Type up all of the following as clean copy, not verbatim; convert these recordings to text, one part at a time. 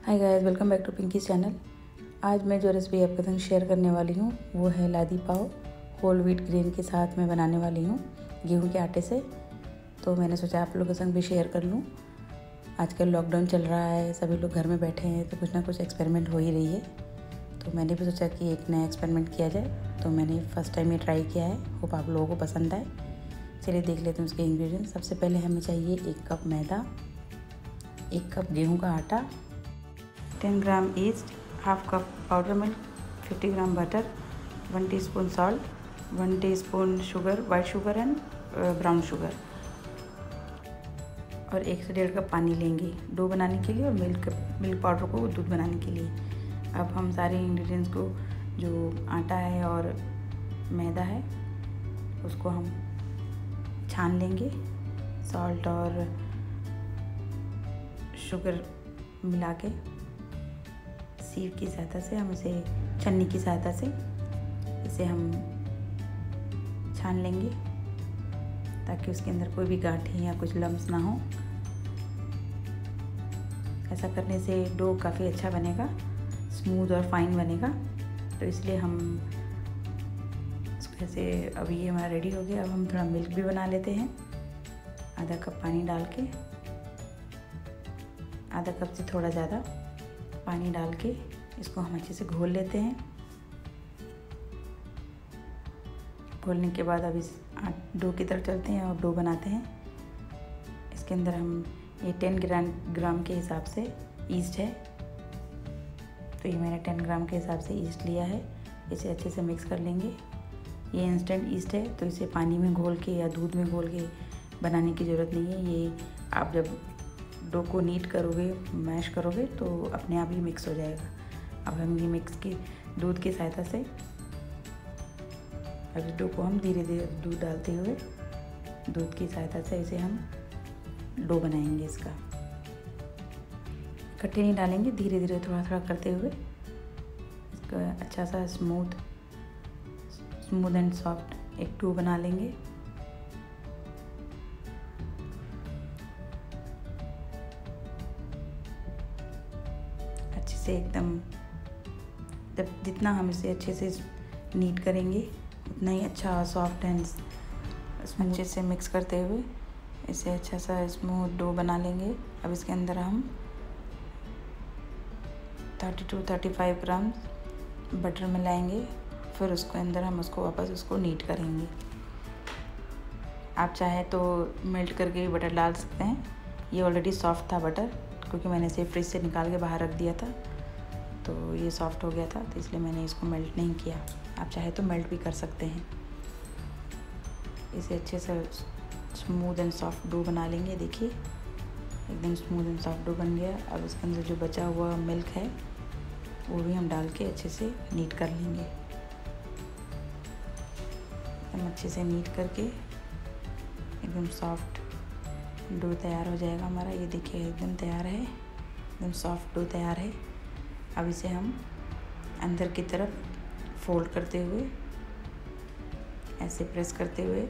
Hi guys, welcome back to Pinky channel. आज मैं जो रेसिपी आपके संग शेयर करने वाली हूँ वो है लादी पाव। होल व्हीट ग्रेन के साथ मैं बनाने वाली हूँ गेहूं के आटे से। तो मैंने सोचा आप लोगों के संग भी शेयर कर लूँ। आजकल लॉकडाउन चल रहा है, सभी लोग घर में बैठे हैं, तो कुछ ना कुछ एक्सपेरिमेंट हो ही रही है। तो मैंने भी सोचा कि एक नया एक्सपेरिमेंट किया जाए, तो मैंने फर्स्ट टाइम ये ट्राई किया है। होप आप लोगों को पसंद आए। चलिए देख लेते हैं उसके इंग्रेडिएंट्स। सबसे पहले हमें चाहिए 1 कप मैदा, 1 कप गेहूँ का आटा, 10 gram yeast, half cup powder milk, 50 gram butter, 1 teaspoon salt, 1 teaspoon sugar, white sugar and brown sugar, और 1 से 1.5 कप पानी लेंगे डो बनाने के लिए और मिल्क पाउडर को दूध बनाने के लिए। अब हम सारे इंग्रेडिएंट्स को, जो आटा है और मैदा है, उसको हम छान लेंगे। सॉल्ट और शुगर मिला के सीव की सहायता से, हम इसे छन्नी की सहायता से इसे हम छान लेंगे, ताकि उसके अंदर कोई भी गांठें या कुछ लम्स ना हो। ऐसा करने से डो काफ़ी अच्छा बनेगा, स्मूथ और फाइन बनेगा। तो इसलिए हम इसको ऐसे, अभी ये हमारा रेडी हो गया। अब हम थोड़ा मिल्क भी बना लेते हैं। आधा कप पानी डाल के, आधा कप से थोड़ा ज़्यादा पानी डाल के इसको हम अच्छे से घोल लेते हैं। घोलने के बाद अब इस डो की तरफ चलते हैं और डो बनाते हैं। इसके अंदर हम ये 10 ग्राम के हिसाब से ईस्ट है, तो ये मैंने 10 ग्राम के हिसाब से ईस्ट लिया है। इसे अच्छे से मिक्स कर लेंगे। ये इंस्टेंट ईस्ट है, तो इसे पानी में घोल के या दूध में घोल के बनाने की ज़रूरत नहीं है। ये आप जब डो को नीट करोगे, मैश करोगे, तो अपने आप ही मिक्स हो जाएगा। अब हम ये मिक्स की दूध की सहायता से, अब इस डो को हम धीरे धीरे दूध डालते हुए, दूध की सहायता से इसे हम डो बनाएंगे। इसका इकट्ठे नहीं डालेंगे, धीरे धीरे थोड़ा थोड़ा करते हुए इसका अच्छा सा स्मूथ एंड सॉफ्ट एक डो बना लेंगे। अच्छे से एकदम, जब जितना हम इसे अच्छे से नीट करेंगे उतना ही अच्छा सॉफ्ट एंड अच्छे से मिक्स करते हुए इसे अच्छा सा स्मूथ डो बना लेंगे। अब इसके अंदर हम 30-35 ग्राम बटर मिलाएंगे, फिर उसके अंदर हम वापस उसको नीट करेंगे। आप चाहे तो मेल्ट करके भी बटर डाल सकते हैं। ये ऑलरेडी सॉफ्ट था बटर, क्योंकि मैंने इसे फ्रिज से निकाल के बाहर रख दिया था, तो ये सॉफ्ट हो गया था, तो इसलिए मैंने इसको मेल्ट नहीं किया। आप चाहे तो मेल्ट भी कर सकते हैं। इसे अच्छे से स्मूथ एंड सॉफ्ट डो बना लेंगे। देखिए एकदम स्मूथ एंड सॉफ्ट डो बन गया। अब इसके अंदर जो बचा हुआ मिल्क है वो भी हम डाल के अच्छे से नीट कर लेंगे। एकदम अच्छे से नीट करके एकदम सॉफ्ट डो तैयार हो जाएगा हमारा। ये देखिए एकदम तैयार है, एकदम सॉफ्ट डो तैयार है। अब इसे हम अंदर की तरफ फोल्ड करते हुए, ऐसे प्रेस करते हुए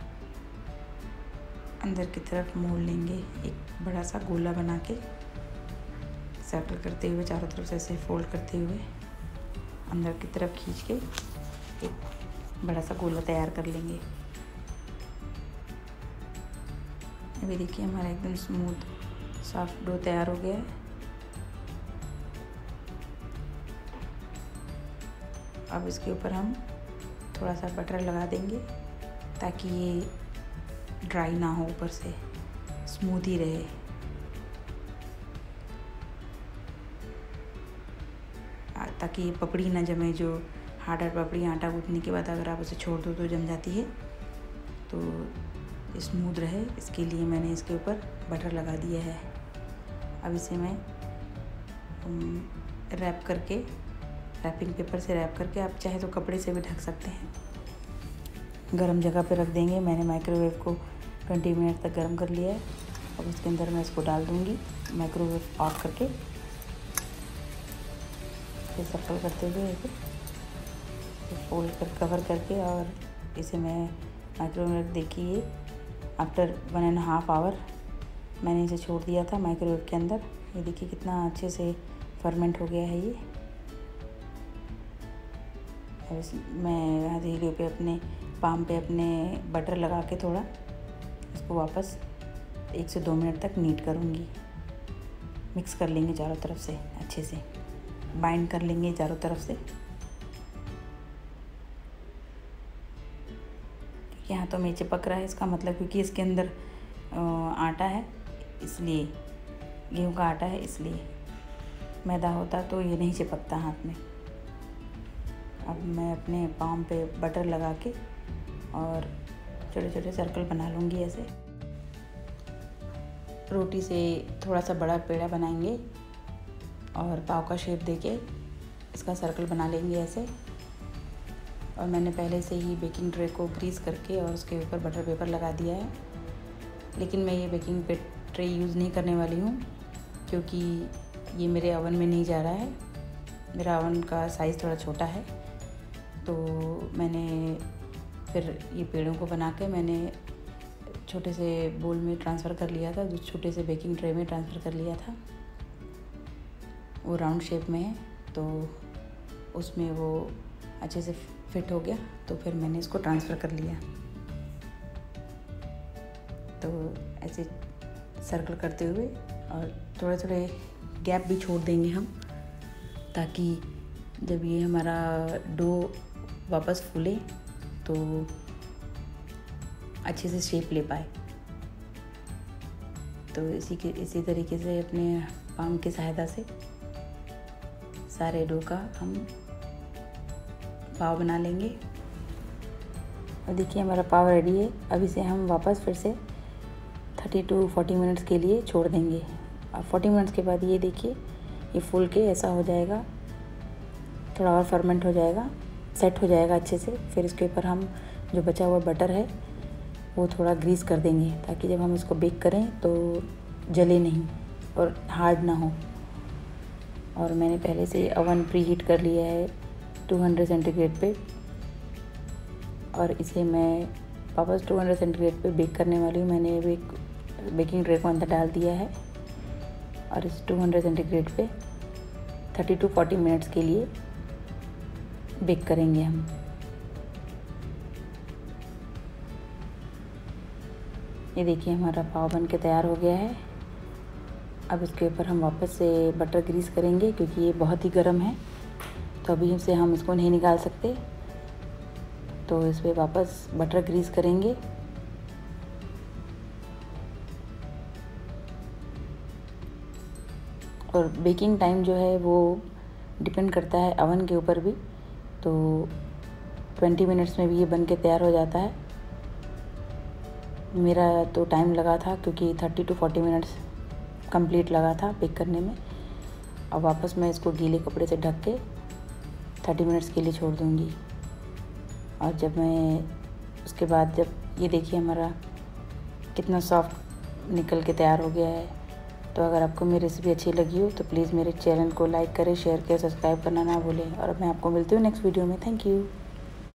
अंदर की तरफ मोड़ लेंगे। एक बड़ा सा गोला बना के सर्कल करते हुए, चारों तरफ से ऐसे फोल्ड करते हुए अंदर की तरफ खींच के एक बड़ा सा गोला तैयार कर लेंगे। अभी देखिए हमारा एकदम स्मूथ सॉफ्ट डो तैयार हो गया है। अब इसके ऊपर हम थोड़ा सा बटर लगा देंगे, ताकि ये ड्राई ना हो, ऊपर से स्मूथ ही रहे। ताकि ये पपड़ी ना जमे, जो हार्ड पपड़ी आटा गूंथने के बाद अगर आप उसे छोड़ दो तो जम जाती है, तो स्मूथ रहे। इसके लिए मैंने इसके ऊपर बटर लगा दिया है। अब इसे मैं रैप करके, रैपिंग पेपर से रैप करके, आप चाहे तो कपड़े से भी ढक सकते हैं। गरम जगह पे रख देंगे। मैंने माइक्रोवेव को 20 मिनट तक गर्म कर लिया है। अब उसके अंदर मैं इसको डाल दूँगी, माइक्रोवेव ऑफ करके, फिर सर्कल करते हुए फोल्ड कर कवर करके, और इसे मैं माइक्रोवेव, देखिए आफ्टर 1.5 आवर मैंने इसे छोड़ दिया था माइक्रोवेव के अंदर। ये देखिए कितना अच्छे से फर्मेंट हो गया है ये। मैं हथेलियों पे अपने पाम पे अपने बटर लगा के थोड़ा इसको वापस 1 से 2 मिनट तक नीट करूँगी। मिक्स कर लेंगे चारों तरफ से, अच्छे से बाइंड कर लेंगे चारों तरफ से। यहाँ तो मैं चिपक रहा है, इसका मतलब क्योंकि इसके अंदर आटा है, इसलिए गेहूं का आटा है, इसलिए। मैदा होता तो ये नहीं चिपकता हाथ में। अब मैं अपने पाम पे बटर लगा के और छोटे छोटे सर्कल बना लूँगी ऐसे। रोटी से थोड़ा सा बड़ा पेड़ा बनाएंगे और पाव का शेप देके इसका सर्कल बना लेंगे ऐसे। और मैंने पहले से ही बेकिंग ट्रे को ग्रीस करके और उसके ऊपर बटर पेपर लगा दिया है, लेकिन मैं ये बेकिंग ट्रे यूज़ नहीं करने वाली हूँ क्योंकि ये मेरे ओवन में नहीं जा रहा है। मेरा ओवन का साइज़ थोड़ा छोटा है, तो मैंने फिर ये पेड़ों को बना के मैंने छोटे से बोल में ट्रांसफ़र कर लिया था, जो छोटे से बेकिंग ट्रे में ट्रांसफ़र कर लिया था। वो राउंड शेप में है, तो उसमें वो अच्छे से फिट हो गया, तो फिर मैंने इसको ट्रांसफ़र कर लिया। तो ऐसे सर्कल करते हुए और थोड़े थोड़े गैप भी छोड़ देंगे हम, ताकि जब ये हमारा डो वापस फूले तो अच्छे से शेप ले पाए। तो इसी तरीके से अपने पाम की सहायता से सारे डो का हम पाव बना लेंगे। और देखिए हमारा पाव रेडी है। अब इसे हम वापस फिर से 30 to 40 मिनट्स के लिए छोड़ देंगे। और 40 मिनट्स के बाद ये देखिए ये फूल के ऐसा हो जाएगा, थोड़ा और फर्मेंट हो जाएगा, सेट हो जाएगा अच्छे से। फिर इसके ऊपर हम जो बचा हुआ बटर है वो थोड़ा ग्रीस कर देंगे, ताकि जब हम इसको बेक करें तो जले नहीं और हार्ड ना हो। और मैंने पहले से ओवन प्री हीट कर लिया है 200 सेंटीग्रेड पे, और इसे मैं वापस 200 सेंटीग्रेड पे बेक करने वाली हूँ। मैंने बेकिंग ट्रे को अंदर डाल दिया है और इस 200 सेंटीग्रेड पे 30 to 40 मिनट्स के लिए बेक करेंगे हम। ये देखिए हमारा पाव बन के तैयार हो गया है। अब इसके ऊपर हम वापस से बटर ग्रीस करेंगे, क्योंकि ये बहुत ही गर्म है, तो अभी से हम इसको नहीं निकाल सकते। तो इस पर वापस बटर ग्रीस करेंगे। और बेकिंग टाइम जो है वो डिपेंड करता है ओवन के ऊपर भी, तो 20 मिनट्स में भी ये बन के तैयार हो जाता है। मेरा तो टाइम लगा था क्योंकि 30 to 40 मिनट्स कंप्लीट लगा था बेक करने में। अब वापस मैं इसको गीले कपड़े से ढक के 30 मिनट्स के लिए छोड़ दूँगी। और जब मैं उसके बाद जब ये देखिए हमारा कितना सॉफ्ट निकल के तैयार हो गया है। तो अगर आपको मेरी रेसिपी अच्छी लगी हो तो प्लीज़ मेरे चैनल को लाइक करें, शेयर करें, सब्सक्राइब करना ना भूलें। और अब मैं आपको मिलती हूँ नेक्स्ट वीडियो में। Thank you.